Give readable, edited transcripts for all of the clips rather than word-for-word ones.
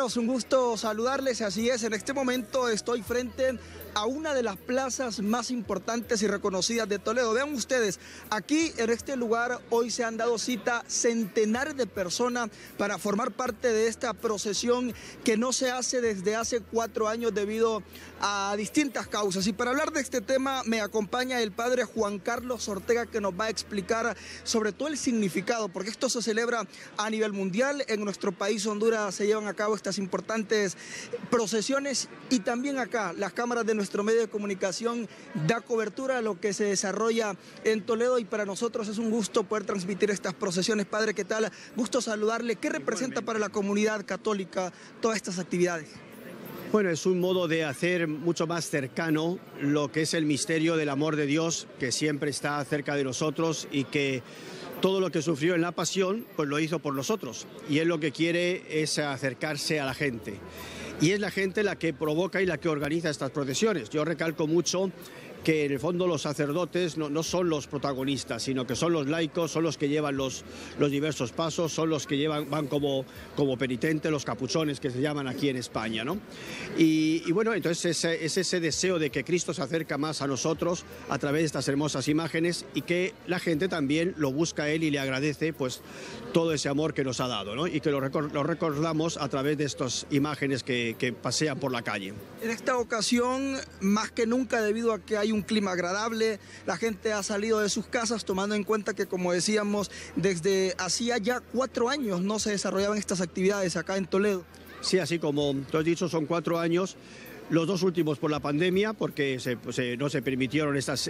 Compañeros, un gusto saludarles, así es, en este momento estoy frente a una de las plazas más importantes y reconocidas de Toledo. Vean ustedes, aquí en este lugar hoy se han dado cita centenares de personas para formar parte de esta procesión que no se hace desde hace 4 años debido a distintas causas. Y para hablar de este tema me acompaña el padre Juan Carlos Ortega, que nos va a explicar sobre todo el significado, porque esto se celebra a nivel mundial. En nuestro país, Honduras, se llevan a cabo estas importantes procesiones y también acá las cámaras de nuestro medio de comunicación da cobertura a lo que se desarrolla en Toledo, y para nosotros es un gusto poder transmitir estas procesiones. Padre, ¿qué tal? Gusto saludarle. ¿Qué representa para la comunidad católica todas estas actividades? Bueno, es un modo de hacer mucho más cercano lo que es el misterio del amor de Dios, que siempre está cerca de nosotros y que todo lo que sufrió en la pasión, pues lo hizo por nosotros. Y Él lo que quiere es acercarse a la gente. Y es la gente la que provoca y la que organiza estas procesiones. Yo recalco mucho que en el fondo los sacerdotes no son los protagonistas, sino que son los laicos, son los que llevan los diversos pasos, son los que van como penitentes, los capuchones que se llaman aquí en España, ¿no? Y bueno, entonces es ese deseo de que Cristo se acerca más a nosotros a través de estas hermosas imágenes, y que la gente también lo busca a Él y le agradece pues todo ese amor que nos ha dado, ¿no? Y que lo recordamos a través de estas imágenes que pasean por la calle. En esta ocasión, más que nunca, debido a que hay un clima agradable, la gente ha salido de sus casas, tomando en cuenta que, como decíamos, desde hacía ya 4 años no se desarrollaban estas actividades acá en Toledo. Sí, así como tú has dicho, son 4 años. Los 2 últimos por la pandemia, porque no se permitieron estas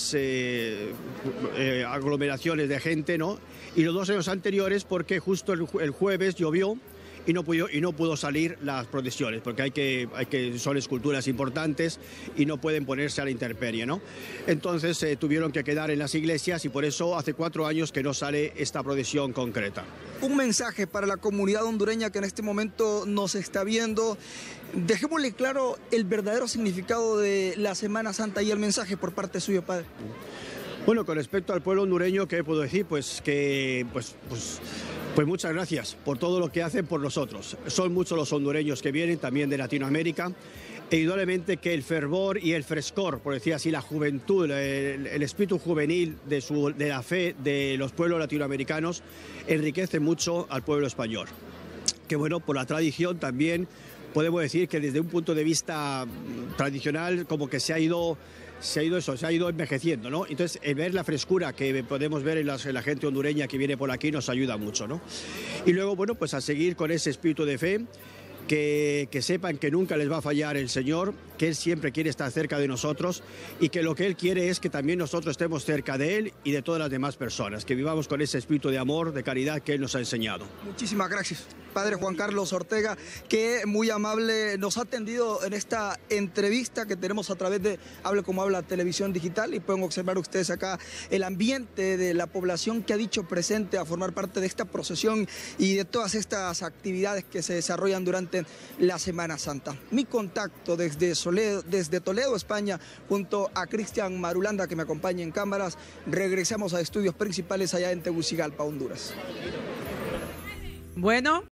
aglomeraciones de gente, ¿no? Y los 2 años anteriores porque justo el jueves llovió y no pudo salir las procesiones, porque son esculturas importantes y no pueden ponerse a la intemperie, ¿no? Entonces tuvieron que quedar en las iglesias, y por eso hace 4 años que no sale esta procesión concreta. Un mensaje para la comunidad hondureña que en este momento nos está viendo. Dejémosle claro el verdadero significado de la Semana Santa y el mensaje por parte suyo, padre. Bueno, con respecto al pueblo hondureño, ¿qué puedo decir? Pues muchas gracias por todo lo que hacen por nosotros. Son muchos los hondureños que vienen también de Latinoamérica, e indudablemente que el fervor y el frescor, por decir así, la juventud, el espíritu juvenil de la fe de los pueblos latinoamericanos enriquece mucho al pueblo español. Que bueno, por la tradición también podemos decir que desde un punto de vista tradicional como que se ha ido envejeciendo, ¿no? Entonces, ver la frescura que podemos ver en la gente hondureña que viene por aquí nos ayuda mucho, ¿no? Y luego, bueno, pues a seguir con ese espíritu de fe, que sepan que nunca les va a fallar el Señor, que Él siempre quiere estar cerca de nosotros, y que lo que Él quiere es que también nosotros estemos cerca de Él y de todas las demás personas, que vivamos con ese espíritu de amor, de caridad que Él nos ha enseñado. Muchísimas gracias, padre Juan Carlos Ortega, que muy amable nos ha atendido en esta entrevista que tenemos a través de Hable Como Habla Televisión Digital, y pueden observar ustedes acá el ambiente de la población que ha dicho presente a formar parte de esta procesión y de todas estas actividades que se desarrollan durante la Semana Santa. Mi contacto desde Toledo, España, junto a Cristian Marulanda, que me acompaña en cámaras. Regresamos a estudios principales allá en Tegucigalpa, Honduras. Bueno.